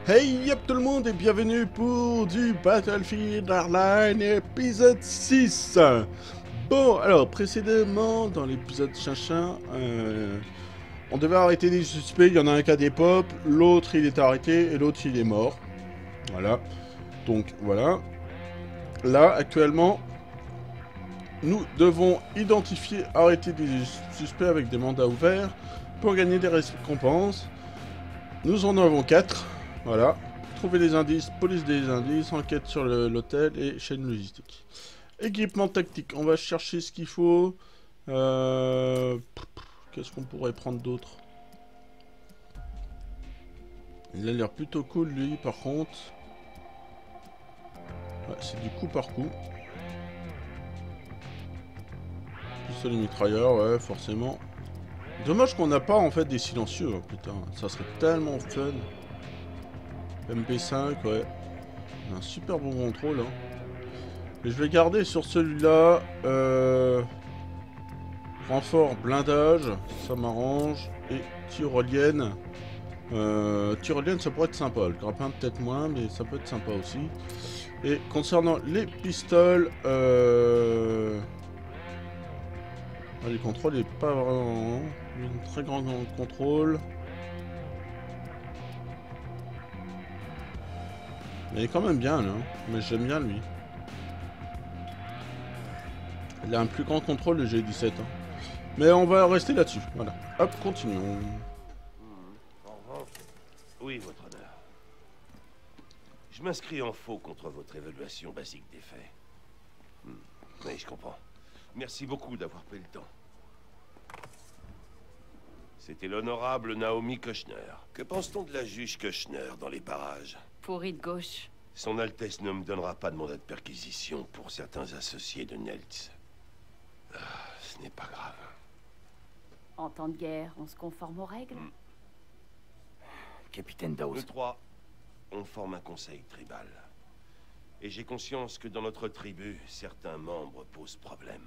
Hey yep tout le monde et bienvenue pour du Battlefield Hardline épisode 6. Bon, alors précédemment dans l'épisode chachin, on devait arrêter des suspects, il y en a un qui a des pop, l'autre il est arrêté et l'autre il est mort. Voilà, donc voilà. Là actuellement, nous devons identifier, arrêter des suspects avec des mandats ouverts pour gagner des récompenses. Nous en avons 4. Voilà. Trouver des indices, police des indices, enquête sur l'hôtel et chaîne logistique. Équipement tactique, on va chercher ce qu'il faut. Qu'est-ce qu'on pourrait prendre d'autre? Il a l'air plutôt cool lui par contre. Ouais, c'est du coup par coup. Pistolet mitrailleur, ouais forcément. Dommage qu'on n'a pas en fait des silencieux, hein, putain. Ça serait tellement fun. MP5, ouais. Un super bon contrôle. Hein. Et je vais garder sur celui-là. Renfort blindage, ça m'arrange. Et tyrolienne. Tyrolienne, ça pourrait être sympa. Le grappin, peut-être moins, mais ça peut être sympa aussi. Et concernant les pistoles. Les contrôles n'est pas vraiment. Une très grande contrôle. Il est quand même bien là, mais j'aime bien lui. Il a un plus grand contrôle le G17. Hein. Mais on va rester là-dessus. Voilà. Hop, continuons. Oui, votre honneur. Je m'inscris en faux contre votre évaluation basique des faits. Oui, je comprends. Merci beaucoup d'avoir pris le temps. C'était l'honorable Naomi Kushner. Que pense-t-on de la juge Kushner dans les parages? Pourri de gauche. Son Altesse ne me donnera pas de mandat de perquisition pour certains associés de Neltz. Ce n'est pas grave. En temps de guerre, on se conforme aux règles. Capitaine Dawes. Nous trois, on forme un conseil tribal. Et j'ai conscience que dans notre tribu, certains membres posent problème.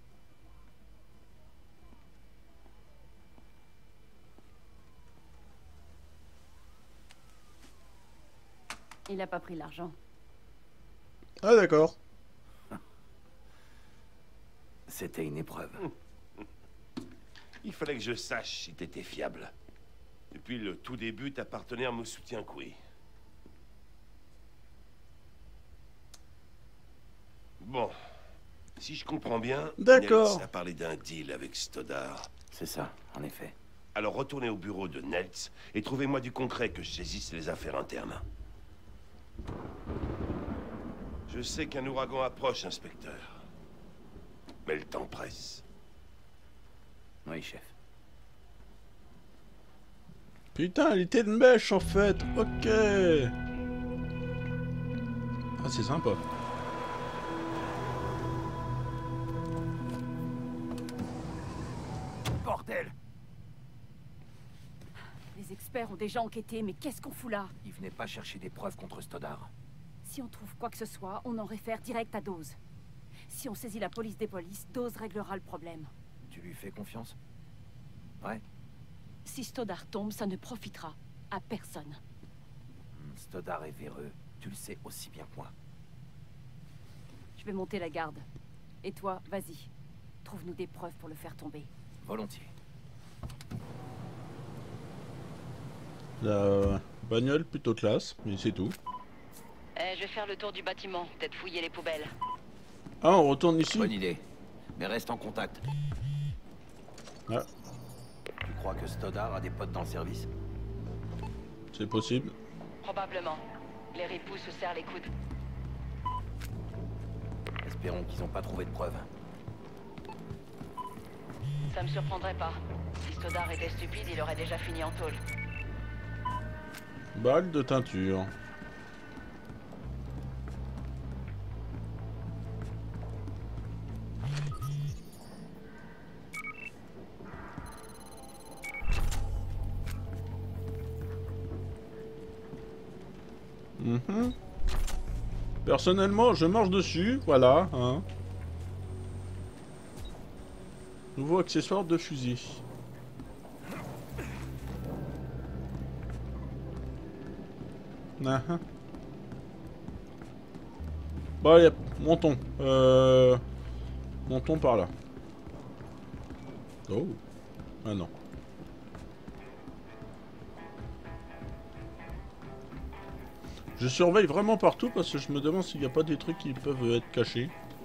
Il a pas pris l'argent. Ah d'accord. C'était une épreuve. Il fallait que je sache si t'étais fiable. Depuis le tout début, ta partenaire me soutient, oui. Bon. Si je comprends bien, D'accord. Neltz a parlé d'un deal avec Stoddard. C'est ça, en effet. Alors retournez au bureau de Neltz et trouvez-moi du concret que je saisisse les affaires internes. Je sais qu'un ouragan approche, inspecteur. Mais le temps presse. Oui, chef. Putain, elle était de mèche en fait. Ok. Ah, c'est sympa. Bordel! Les experts ont déjà enquêté, mais qu'est-ce qu'on fout là? Il venait pas chercher des preuves contre Stoddard. Si on trouve quoi que ce soit, on en réfère direct à Dawes. Si on saisit la police des polices, Dawes réglera le problème. Tu lui fais confiance? Ouais. Si Stoddard tombe, ça ne profitera à personne. Stoddard est véreux. Tu le sais aussi bien que moi. Je vais monter la garde. Et toi, vas-y. Trouve-nous des preuves pour le faire tomber. Volontiers. La bagnole plutôt classe, mais c'est tout. Je vais faire le tour du bâtiment, peut-être fouiller les poubelles. Ah, on retourne ici. Bonne idée. Mais reste en contact. Ah, Tu crois que Stoddard a des potes dans le service? c'est possible. Probablement. Les ripoux se serrent les coudes. Espérons qu'ils n'ont pas trouvé de preuves. Ça me surprendrait pas. Si Stoddard était stupide, il aurait déjà fini en tôle. Balle de teinture. Personnellement, je marche dessus, voilà. Hein. Nouveau accessoire de fusil. Ah, ah. Bon allez, montons. Montons par là. Oh. Ah non. Je surveille vraiment partout parce que je me demande s'il n'y a pas des trucs qui peuvent être cachés.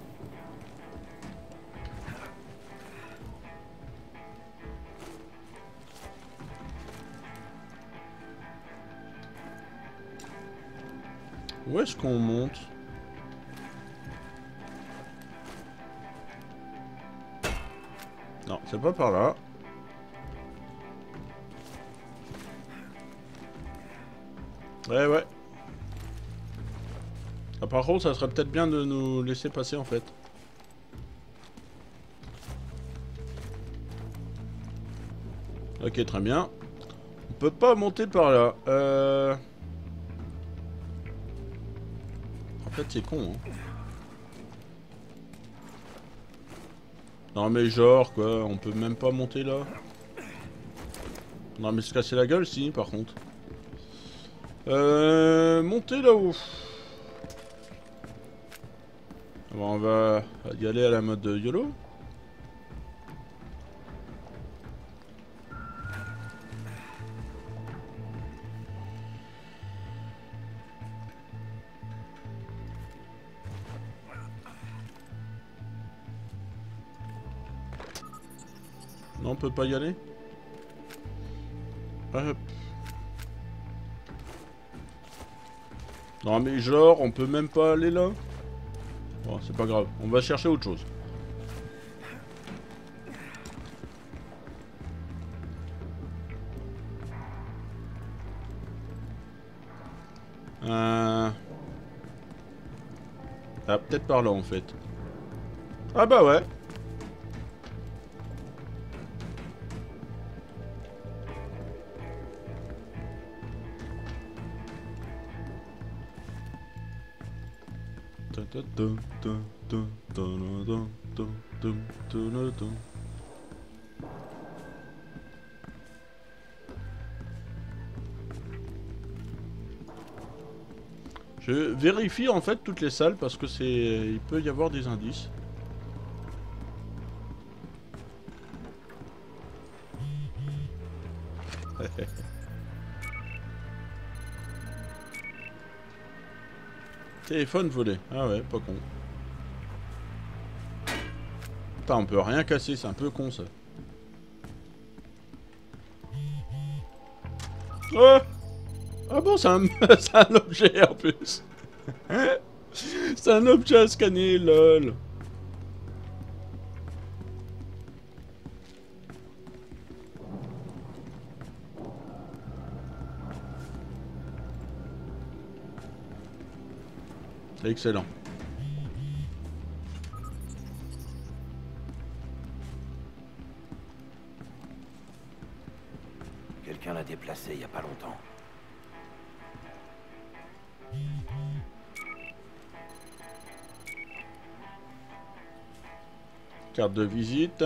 Où est-ce qu'on monte? Non, c'est pas par là. Ouais. Ah, par contre, ça serait peut-être bien de nous laisser passer en fait. Ok, très bien. On peut pas monter par là. En fait, c'est con. Hein. Non mais genre quoi, on peut même pas monter là. Non mais se casser la gueule si, par contre. Monter là-haut. Bon, on va y aller à la mode YOLO. Non, on peut pas y aller. Hop. Non mais genre, on peut même pas aller là. Bon, c'est pas grave, on va chercher autre chose. Ah, peut-être par là en fait. Ah bah ouais. Je vérifie en fait toutes les salles parce que c'est... il peut y avoir des indices. Téléphone volé. Ah ouais, pas con. Putain, on peut rien casser, c'est un peu con ça. Oh! Ah bon, c'est un... c'est un objet en plus. C'est un objet à scanner, lol. C'est excellent. Quelqu'un l'a déplacé il y a pas longtemps. Carte de visite.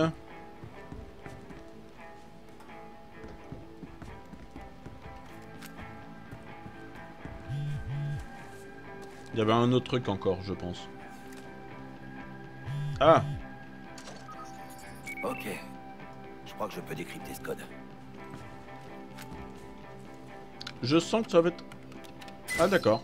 Il y avait un autre truc encore, je pense. Ah! Ok. Je crois que je peux décrypter ce code. Je sens que ça va être... Ah d'accord.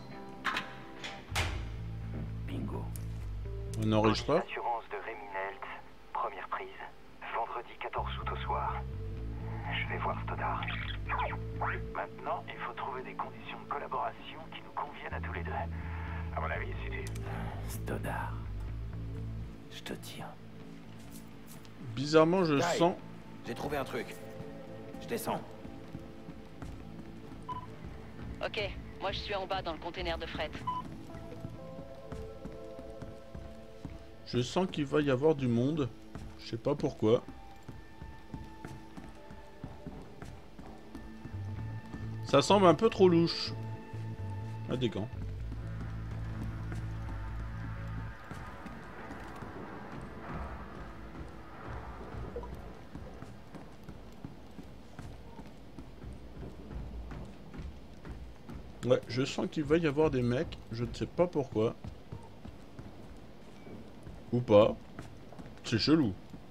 Bingo. Un enregistreur. Assurance de Rémi Nelt, première prise, vendredi 14 août au soir. Je vais voir Stoddard. Maintenant, il faut trouver des conditions de collaboration qui nous conviennent à tous les deux. À mon avis, c'est... Stoddard. Je te tiens. Bizarrement, je Guy, sens... j'ai trouvé un truc. Je descends. Ok, moi je suis en bas dans le container de fret. Je sens qu'il va y avoir du monde. Je sais pas pourquoi. Ça semble un peu trop louche. Ah, des gants. Ouais, je sens qu'il va y avoir des mecs, je ne sais pas pourquoi. Ou pas. C'est chelou.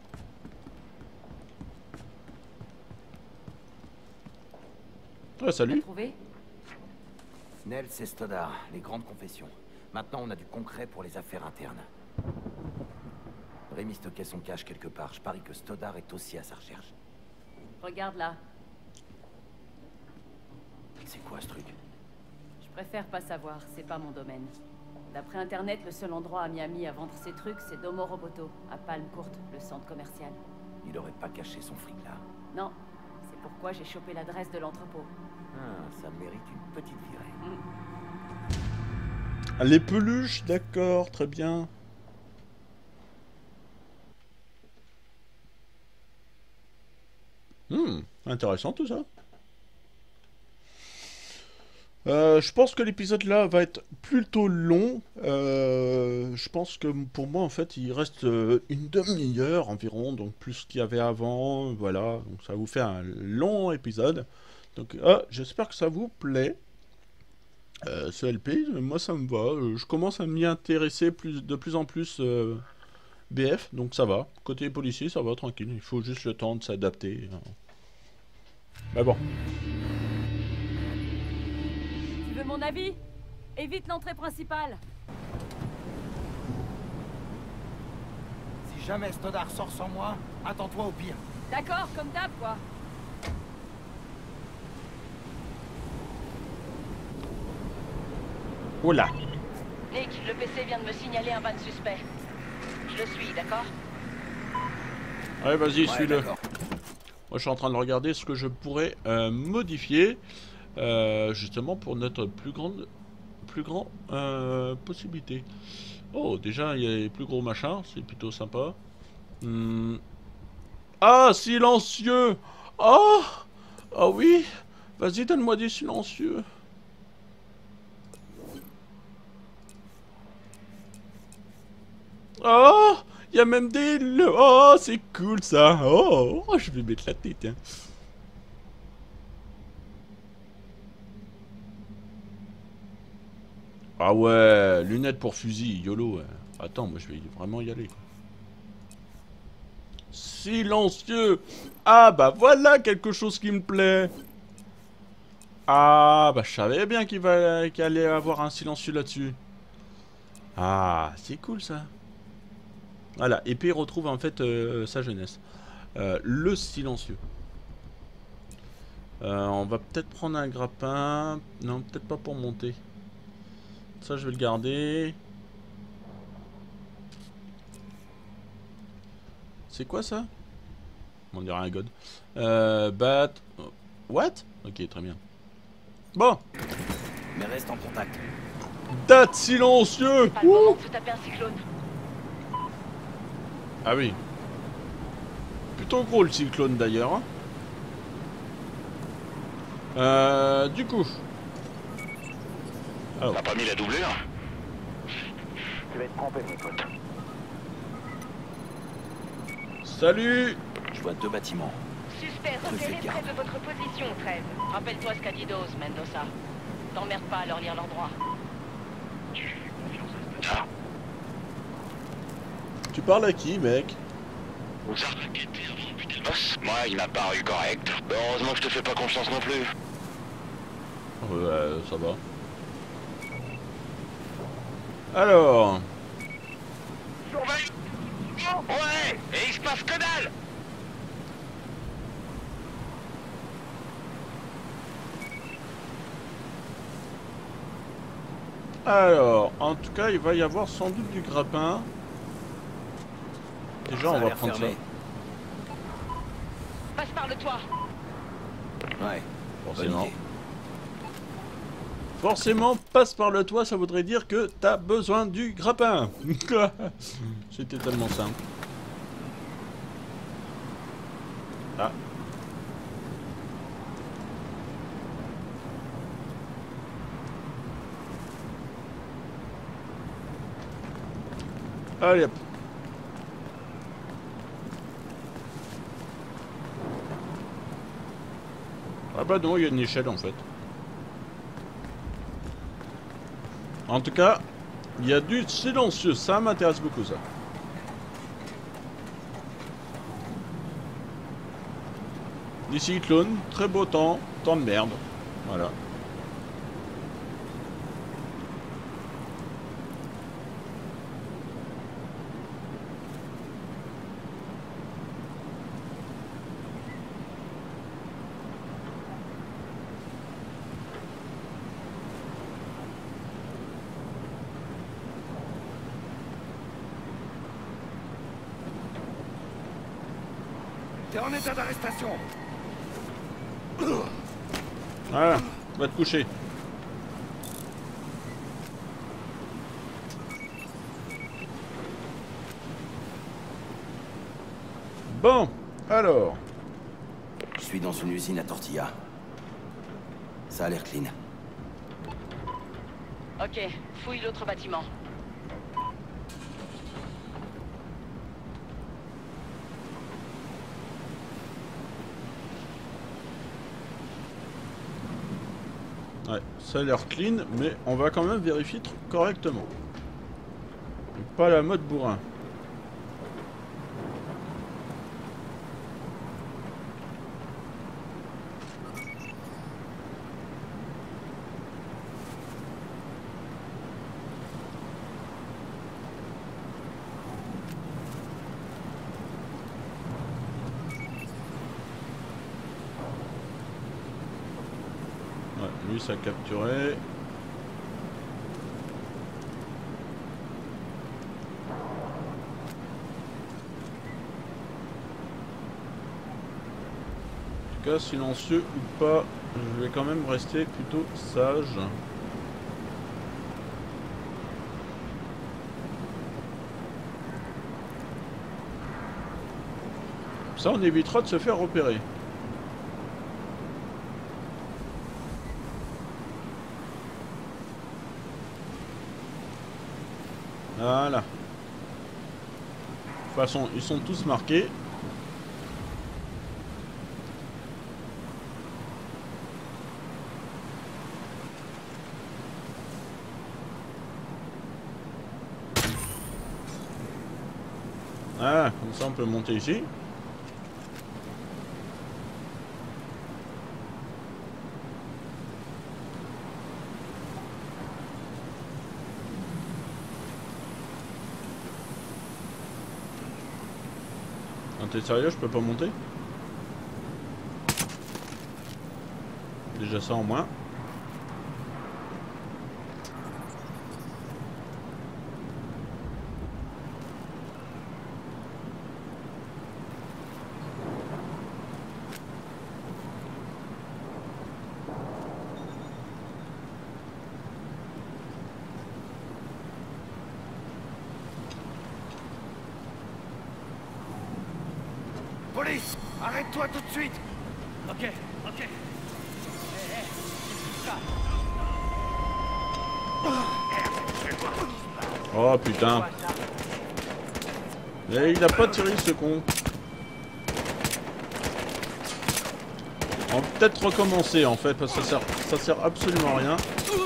Ah, T'as salut. trouvé? Nels et Stoddard, les grandes confessions. Maintenant, on a du concret pour les affaires internes. Rémi stockait son cash quelque part. Je parie que Stoddard est aussi à sa recherche. Regarde là. C'est quoi ce truc? Je préfère pas savoir, c'est pas mon domaine. D'après Internet, le seul endroit à Miami à vendre ces trucs, c'est Domo Roboto, à Palm Court, le centre commercial. Il aurait pas caché son fric là. Non, c'est pourquoi j'ai chopé l'adresse de l'entrepôt. Ah, ça mérite une petite virée. Les peluches, d'accord, très bien. Intéressant tout ça. Je pense que l'épisode là va être plutôt long. Je pense que pour moi en fait il reste une demi-heure environ, donc plus qu'il y avait avant, voilà. Donc ça vous fait un long épisode. Donc j'espère que ça vous plaît. Ce LP, moi ça me va. Je commence à m'y intéresser de plus en plus BF, donc ça va. Côté policier, ça va tranquille. Il faut juste le temps de s'adapter. Mais bon. Tu veux mon avis? Évite l'entrée principale. Si jamais Stoddard sort sans moi, attends-toi au pire. D'accord, comme d'hab quoi. Oula. Nick, le PC vient de me signaler un van suspect. Je le suis, d'accord? Ouais, vas-y, Ouais, suis-le. d'accord. Moi, je suis en train de regarder ce que je pourrais modifier, justement pour notre plus grande possibilité. Oh, déjà, il y a les plus gros machins, c'est plutôt sympa. Ah, silencieux! Oh! Ah oui! Vas-y, donne-moi des silencieux. Oh! Il y a même des... Oh, c'est cool ça! Oh, je vais mettre la tête, hein. Ah ouais, lunettes pour fusil, YOLO. Attends, moi je vais vraiment y aller. Silencieux! Ah bah voilà quelque chose qui me plaît! Ah bah je savais bien qu'il allait avoir un silencieux là-dessus. Ah, c'est cool ça. Voilà, et puis il retrouve en fait sa jeunesse. Le silencieux. On va peut-être prendre un grappin. Non, peut-être pas pour monter. Ça, je vais le garder. C'est quoi ça? On dirait un god. Bat... What? Ok, très bien. Bon. Mais reste en contact. Date silencieux. Pas le moment de se taper un cyclone. Ah oui. Plutôt gros le cyclone d'ailleurs. Du coup. Alors. T'as pas mis la doublure? Tu vas être trompé, mon pote. Salut. Je vois 2 bâtiments. Suspect repéré près de votre position, 13. Rappelle-toi ce qu'a dit Dawes, Mendoza. T'emmerdes pas à leur lire leurs droits. Ah, Tu parles à qui, mec? vous avez inquiété avant de buter le boss? Moi, il m'a paru correct. Heureusement que je te fais pas confiance non plus. Ouais, ça va. Alors... Surveille! Ouais! Et il se passe que dalle! Alors, en tout cas, il va y avoir sans doute du grappin. Déjà, on va prendre ça. Passe par le toit. Ouais, Forcément. bonne idée. Forcément, passe par le toit, ça voudrait dire que t'as besoin du grappin. C'était tellement simple. Ah. Allez hop. Ah bah non, il y a une échelle en fait. En tout cas, il y a du silencieux. Ça m'intéresse beaucoup, ça. Des cyclones, très beau temps, temps de merde. Voilà. T'es en état d'arrestation. Voilà, va te coucher. Bon, alors. Je suis dans une usine à tortillas. Ça a l'air clean. Ok, fouille l'autre bâtiment. Ouais, ça a l'air clean, mais on va quand même vérifier correctement. Et pas la mode bourrin. Ouais, lui ça a capturé. En tout cas, silencieux ou pas, je vais quand même rester plutôt sage. Ça, on évitera de se faire repérer. Voilà. De toute façon, ils sont tous marqués. Ah, comme ça on peut monter ici. Ah, t'es sérieux, je peux pas monter? Déjà ça en moins. Police, arrête-toi tout de suite. Ok, ok. Oh putain. Mais il a pas tiré ce con. On va peut-être recommencer en fait parce que ça sert absolument à rien.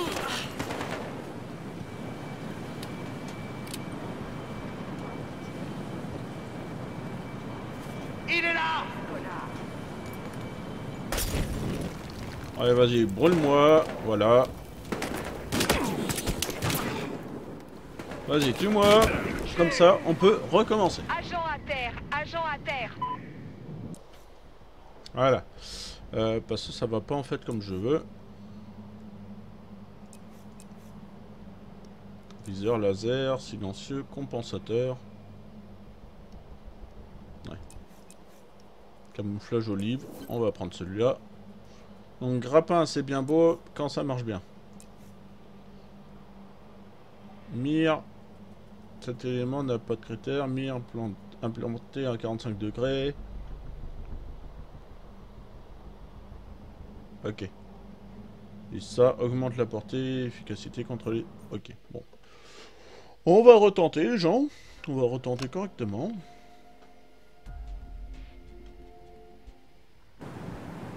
Il est là! Allez vas-y, brûle-moi, voilà. Vas-y, tue-moi. Comme ça, on peut recommencer. Agent à terre! Agent à terre! Voilà. Parce que ça va pas en fait comme je veux. Viseur laser, silencieux, compensateur. Ouais. Camouflage olive, on va prendre celui-là. Donc grappin c'est bien beau quand ça marche bien. Mire, cet élément n'a pas de critère. Mire implanté à 45 degrés. Ok. Et ça augmente la portée, efficacité contre les... Ok, bon. On va retenter les gens. On va retenter correctement.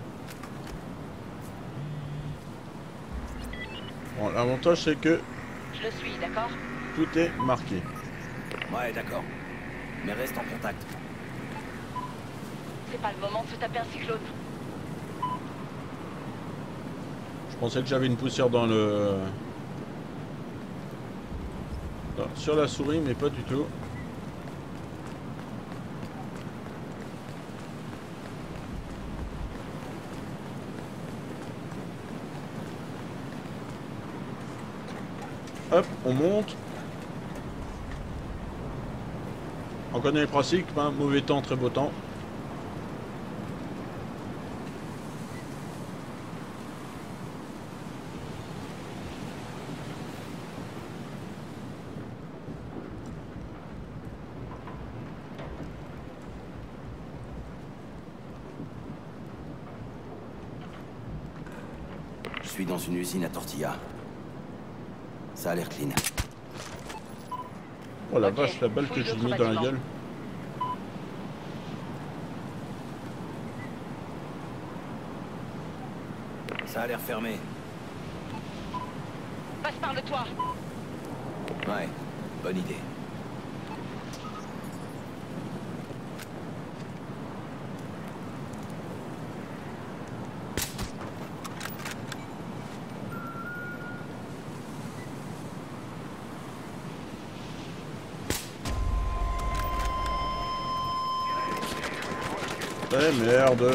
Bon, l'avantage c'est que Je le suis, d'accord? Tout est marqué. Ouais, d'accord. Mais reste en contact. C'est pas le moment de se taper un cyclone. Je pensais que j'avais une poussière dans le... sur la souris, mais pas du tout. Hop, on monte. On connaît les principes, hein, mauvais temps, très beau temps. Je suis dans une usine à tortillas. Ça a l'air clean. Oh la Ok, vache, la balle que fouille j'ai l'autre mis dans la bâtiment. gueule. Ça a l'air fermé. Passe par le toit. Ouais, bonne idée. Eh merde.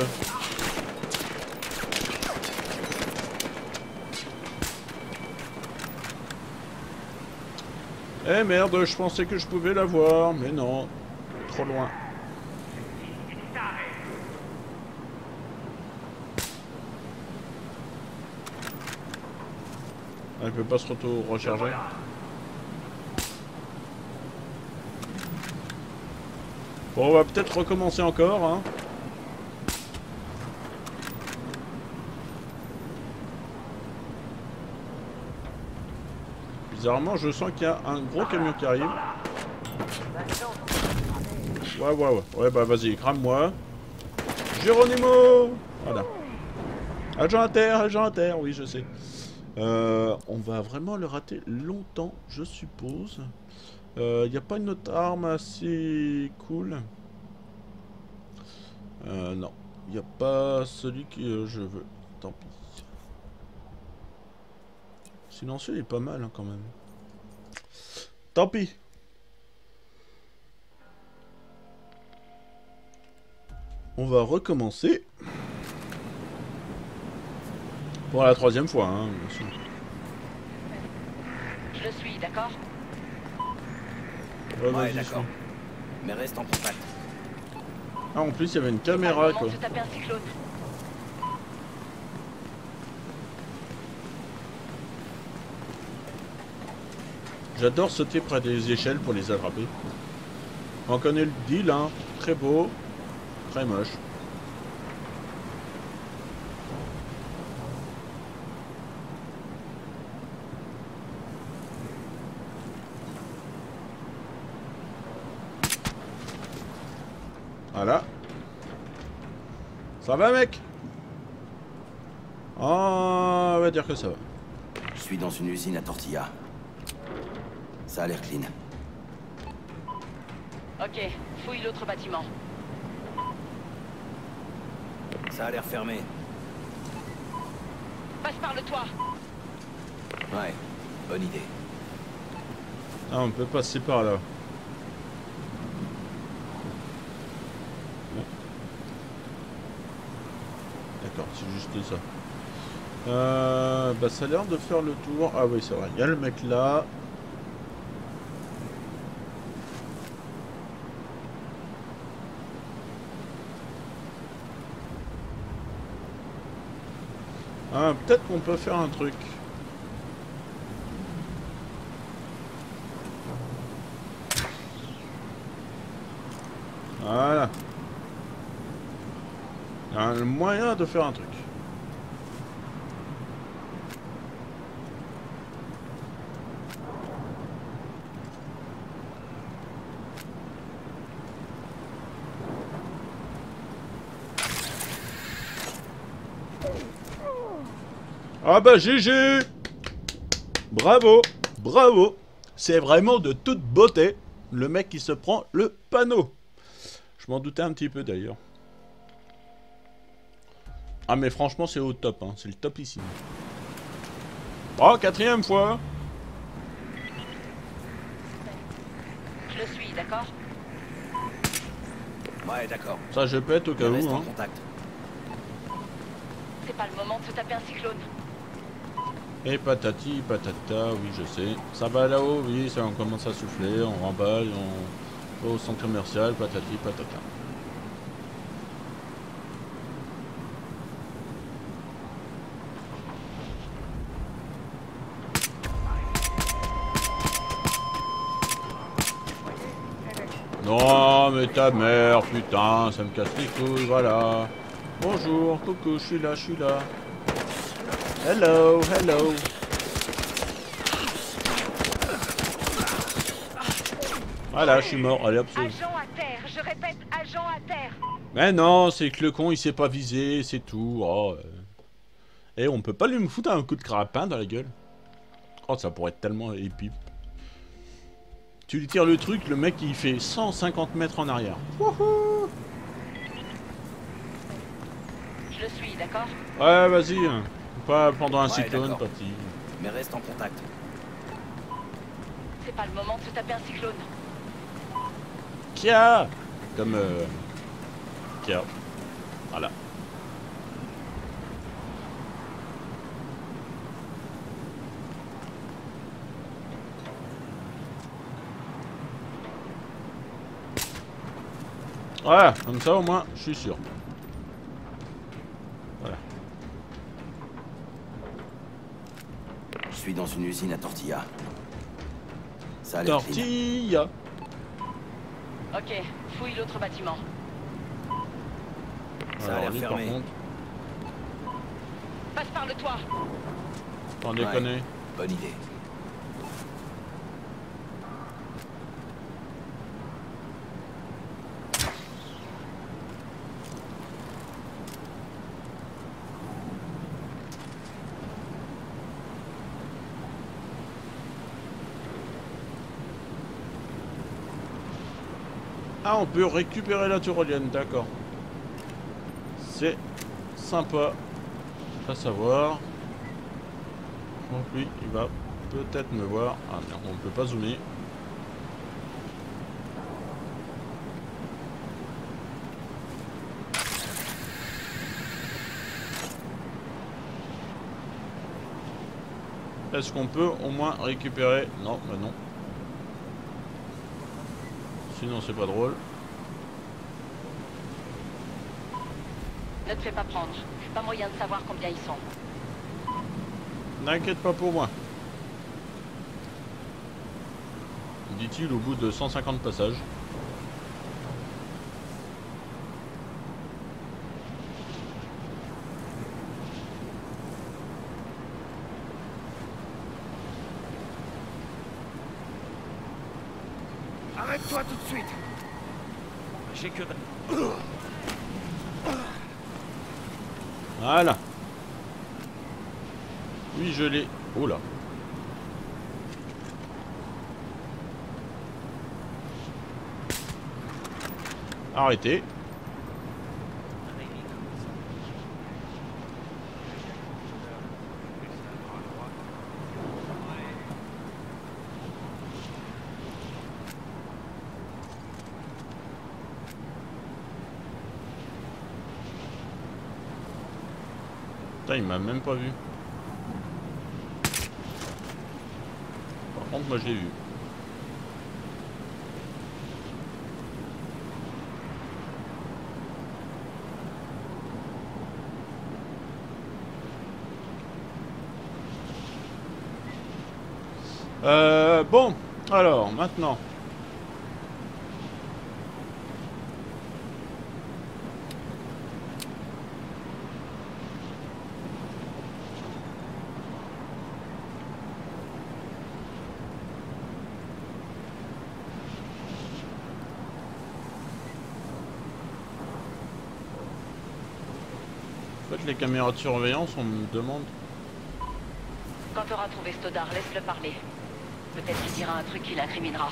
Eh merde, je pensais que je pouvais la voir, mais non. Trop loin. Elle peut pas se recharger. Bon, on va peut-être recommencer encore, hein. Bizarrement, je sens qu'il y a un gros camion qui arrive. Ouais, bah vas-y, crame-moi. Geronimo! Voilà. Agent à terre, oui, je sais. On va vraiment le rater longtemps, je suppose. Il n'y a pas une autre arme assez cool. Non. Il n'y a pas celui que je veux. Tant pis. Silencieux, il est pas mal, hein, quand même. Tant pis. On va recommencer. Pour la 3e fois, hein, bien sûr. Je le suis, d'accord? Ouais, Ouais, vas-y, d'accord. suis. Mais reste en contact. Ah, en plus, il y avait une C'est pas le caméra, moment quoi. de se taper un cyclone. J'adore sauter près des échelles pour les attraper. On connaît le deal, hein. Très beau, très moche. Voilà. Ça va, mec? Ah, on va dire que ça va. Je suis dans une usine à tortillas. Ça a l'air clean. Ok, fouille l'autre bâtiment. Ça a l'air fermé. Passe par le toit. Ouais, bonne idée. Ah, on peut passer par là. D'accord, c'est juste ça. Bah ça a l'air de faire le tour. Ah oui, c'est vrai. Il y a le mec là. Ah, peut-être qu'on peut faire un truc. Voilà. Il y a un moyen de faire un truc. Ah bah GG! Bravo! Bravo. C'est vraiment de toute beauté. Le mec qui se prend le panneau. Je m'en doutais un petit peu d'ailleurs. Ah mais franchement c'est au top, hein. C'est le top ici. Oh, 4e fois. Je le suis, d'accord? Ouais, d'accord. Ça je peux être au cas Reste où, en hein. contact. C'est pas le moment de se taper un cyclone. Et patati patata, oui je sais. Ça va là-haut, oui, ça on commence à souffler, on remballe, on va au centre commercial, patati patata. Non mais ta mère, putain, ça me casse les couilles, voilà. Bonjour, coucou, je suis là, je suis là. Hello, hello. Voilà, je suis mort, allez hop. Agent à terre, je répète, agent à terre. Mais non, c'est que le con il s'est pas visé, c'est tout. Oh, Et on peut pas lui me foutre un coup de crapin dans la gueule. Oh, ça pourrait être tellement épique. Tu lui tires le truc, le mec il fait 150 mètres en arrière. Wouhou! Je le suis, d'accord? Ouais, vas-y. Pas pendant un Ouais, cyclone, d'accord. Patty. Mais reste en contact. C'est pas le moment de se taper un cyclone. Kia! Comme Kia. Voilà. Voilà, comme ça au moins, je suis sûr. Voilà. Je suis dans une usine à tortilla. Ça a l'air clean. Tortilla! Ok, fouille l'autre bâtiment. Ça a Alors, l'air lui, par fermé. contre, Passe par le toit. t'en déconner. Bonne idée. Ah, on peut récupérer la tyrolienne, d'accord. C'est sympa à savoir. Donc lui, il va peut-être me voir. Ah non, on peut pas zoomer. Est-ce qu'on peut au moins récupérer? Non, bah non. Sinon c'est pas drôle. Ne te fais pas prendre. Pas moyen de savoir combien ils sont. N'inquiète pas pour moi. Dit-il au bout de 150 passages. Arrête-toi tout de suite. J'ai que... Voilà. Oui, je l'ai. Oh là. Arrêtez. Putain, il m'a même pas vu. Par contre, moi je l'ai vu. Bon, alors, maintenant. En fait, les caméras de surveillance, on me demande... Quand t'auras trouvé Stoddard, laisse-le parler. Peut-être qu'il dira un truc qui l'incriminera.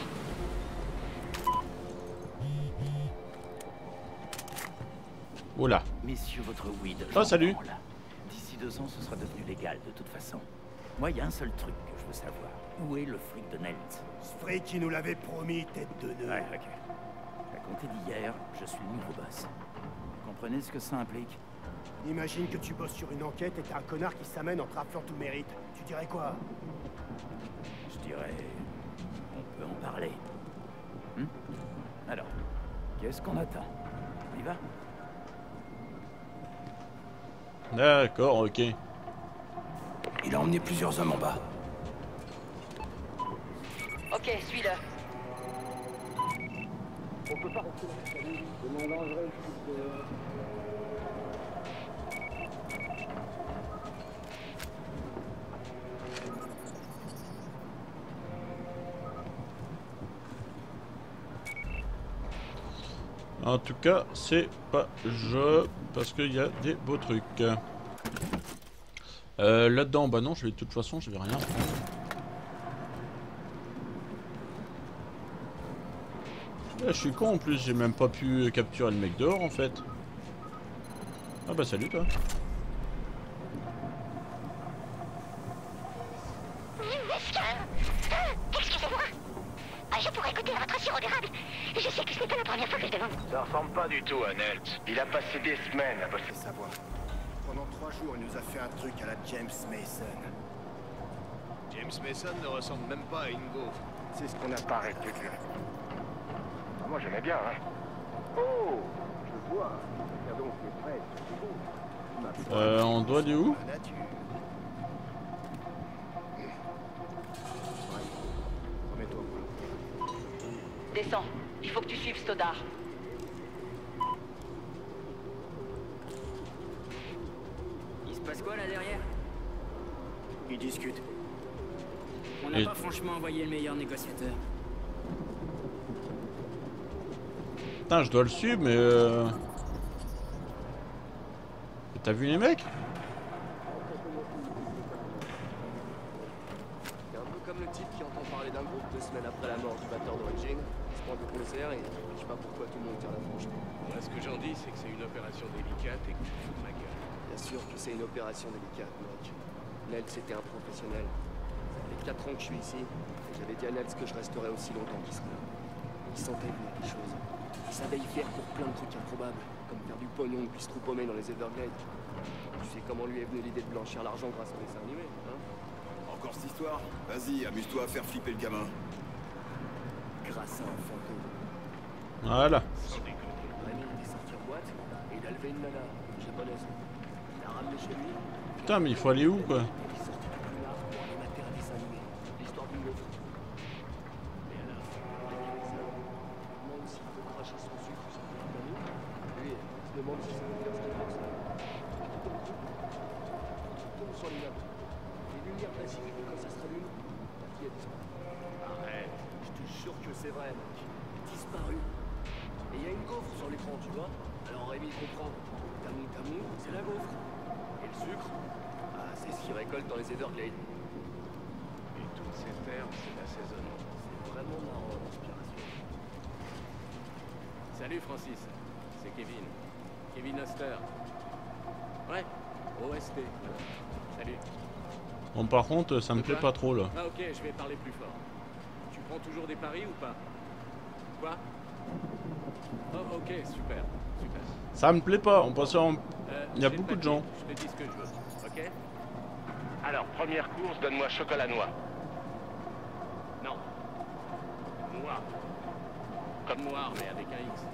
Oula. Messieurs, votre weed. Oh, salut. D'ici 2 ans, ce sera devenu légal de toute façon. Moi, il y a un seul truc que je veux savoir. Où est le fric de Nelt? Ce fric qui nous l'avait promis, tête de nœud. Ouais, ok. À compter d'hier, je suis le nouveau boss. Vous comprenez ce que ça implique? Imagine que tu bosses sur une enquête et t'as un connard qui s'amène en te rappelant tout le mérite. Tu dirais quoi? Je dirais... on peut en parler. Alors, qu'est-ce qu'on attend? On y va? D'accord, ok. Il a emmené plusieurs hommes en bas. Ok, suis-le. On peut pas rester là, c'est dangereux. En tout cas, c'est pas je parce qu'il y a des beaux trucs. Là-dedans, bah non, je vais de toute façon, je vais rien prendre. Je suis con en plus, j'ai même pas pu capturer le mec dehors en fait. Ah bah salut toi. Excusez-moi. Je pourrais goûter à votre sirop d'érable. Je sais que ce n'est pas la première fois que je demande. Ça ressemble pas du tout à Nelt. Il a passé des semaines à bosser sa voix. Pendant 3 jours, il nous a fait un truc à la James Mason. James Mason ne ressemble même pas à une gaufre. C'est ce qu'on n'a pas arrêté de lui. Moi j'aimais bien, hein. Oh, je vois. Tiens donc, t'es prêt, c'est beau. On doit aller où? La nature. Remets-toi. Descends. Il faut que tu suives Stoddard. Il se passe quoi là derrière? Ils discutent. On n'a pas franchement envoyé le meilleur négociateur. Putain, je dois le suivre, mais t'as vu les mecs? C'est un peu comme le type qui entend parler d'un groupe 2 semaines après la mort du batteur d'origine, il se prend de concert et je sais pas pourquoi tout le monde tire la franche. Moi, ce que j'en dis, c'est que c'est une opération délicate et que tu te fous de ma gueule. Bien sûr que c'est une opération délicate, mec. Nels c'était un professionnel. Ça fait 4 ans que je suis ici, et j'avais dit à Nels que je resterais aussi longtemps qu'il serait là. Il sentait venir des choses. Il savait y faire pour plein de trucs improbables, comme faire du pognon depuis se trou paumé dans les Everglades. Tu sais comment lui est venue l'idée de blanchir l'argent grâce au dessin animé, hein? Encore cette histoire? Vas-y, amuse-toi à faire flipper le gamin. Grâce à un fantôme. Voilà. Rémi était sorti en boîte, et il a levé une nana, japonaise. Il l'a ramené chez lui. Putain, mais il faut aller où quoi? Il est sorti du plumard pour aller mater un dessin animé, l'histoire d'une gaufre. Et à la fin, il a ça. Il demande s'il peut cracher son sucre sur un ami. Lui, il se demande si ça veut faire ce qu'il pense. Tout tombe sur les nappes. Les lumières pacifiques, quand ça se rallume, la fille a disparu. Arrête, je te jure que c'est vrai, mec. Disparu. Et il y a une gaufre sur l'écran, tu vois. Alors Rémi comprend. Tamou, c'est la gaufre. Et le sucre, ah, c'est ce qu'ils récoltent dans les Everglades. Et toutes ces terres, c'est l'assaisonnement. C'est vraiment marrant, l'inspiration. Salut Francis, c'est Kevin. Kevin Oster. Ouais, OST. Voilà. Salut. Bon, par contre, ça me plaît pas trop là. Ah ok, je vais parler plus fort. Tu prends toujours des paris ou pas? Quoi? Oh ok, super, super. Ça me plaît pas, on passe en... Il y a beaucoup de gens. Je te dis ce que je veux, ok? Alors, première course, donne-moi chocolat noix. Non. Noir. Comme noir, mais avec un X.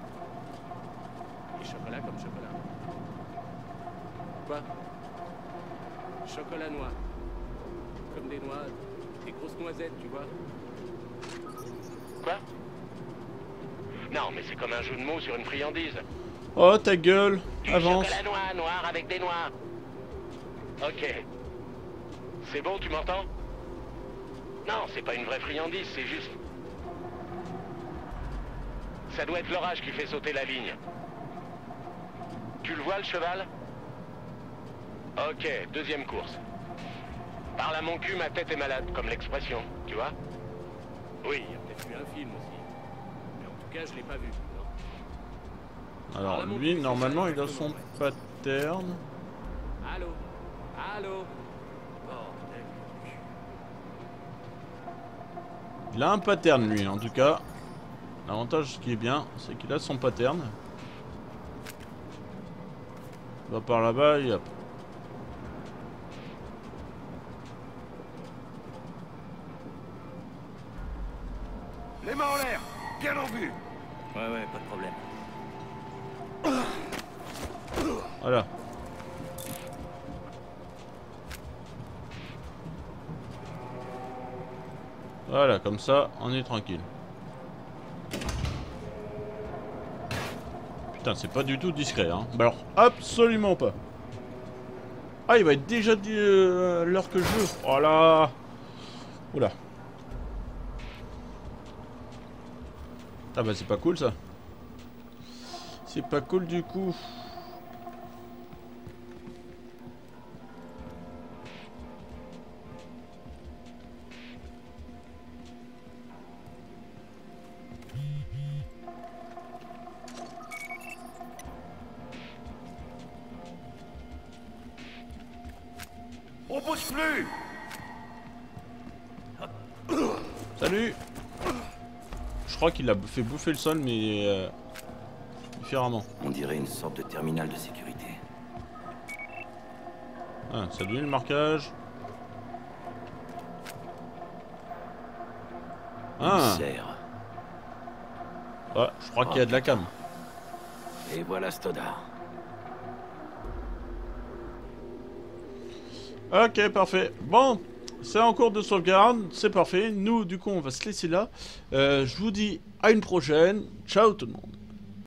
Et chocolat comme chocolat. Quoi? Chocolat noir. Comme des noix, des grosses noisettes, tu vois. Quoi? Non, mais c'est comme un jeu de mots sur une friandise. Oh ta gueule, avance. Chocolat noir, noir avec des noirs. Ok. C'est bon, tu m'entends? Non, c'est pas une vraie friandise, c'est juste... Ça doit être l'orage qui fait sauter la ligne. Tu le vois, le cheval? Ok, deuxième course. Parle à mon cul, ma tête est malade, comme l'expression, tu vois? Oui, il y a peut-être eu un film aussi. Mais en tout cas, je l'ai pas vu. Non. Alors lui, normalement, il a son pattern. Allô? Allô? Il a un pattern, lui, en tout cas. L'avantage qui est bien, c'est qu'il a son pattern. Il va par là-bas et hop. Les mains en l'air, bien en vue. Ouais, pas de problème. Voilà. Voilà, comme ça, on est tranquille. Putain, c'est pas du tout discret, hein. Bah alors, absolument pas. Ah, il va être déjà l'heure que je veux. Oh là. Oula. Ah bah c'est pas cool ça. C'est pas cool du coup. On bouge plus. Salut. Je crois qu'il a fait bouffer le sol, mais différemment. On dirait une sorte de terminal de sécurité. Ah, salut le marquage. Ah. Ouais, je crois qu'il y a de la cam. Et voilà Stoddard. Ok, parfait. Bon, c'est en cours de sauvegarde, c'est parfait. Nous, du coup, on va se laisser là. Je vous dis à une prochaine. Ciao tout le monde.